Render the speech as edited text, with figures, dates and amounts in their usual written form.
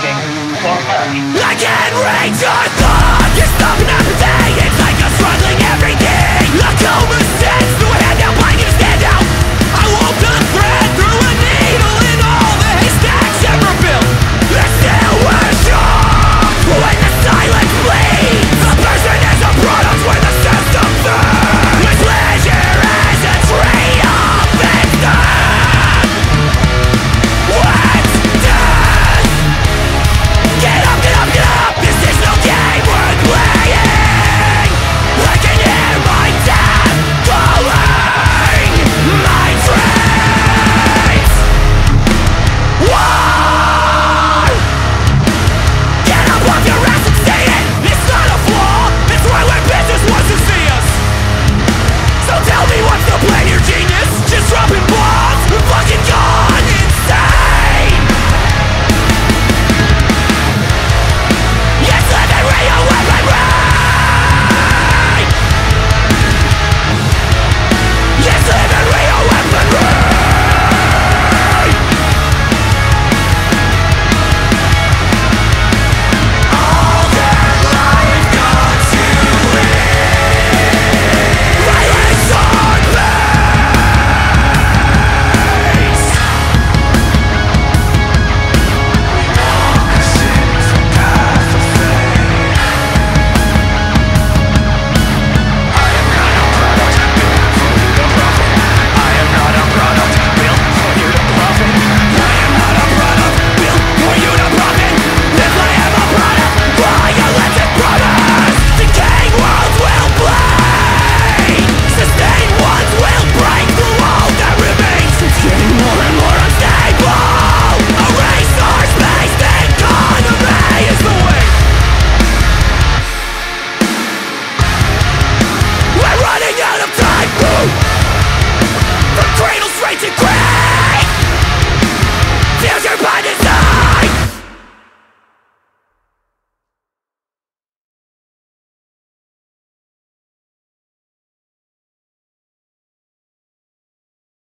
looking for money. I can't read your thoughts. You're stopping everything. It's like you're struggling every day. A coma sense through a handout, buying you to stand out. I wove the thread through a needle in all the haystacks ever built. There's still a shock when the silence bleeds. A person is a product when the system turns. My pleasure is a trade-off. It's done. What's done? Get up, get up, get up. This is no game worth playing. I can hear my death calling my trains. Whoa! Get up off your ass and say it. It's not a flaw. It's right where business wants to see us. So tell me what's the plan, your genius? Just dropping bombs? We're fucking gone insane. Yes, live and radio weaponry. Yes, live and radio weaponry. All that life got to live. Violence on base. Opposites the path of fate. I am not a product built for you to profit. I am not a product built for you to profit. I am not a product built for you to profit. If I am a product, why you let it promise? Decaying worlds will bleed. Sustained ones will break through all that remains. It's getting more and more unstable. Erase our space, the economy is the way. We're running out of time. From cradle straight to cradle.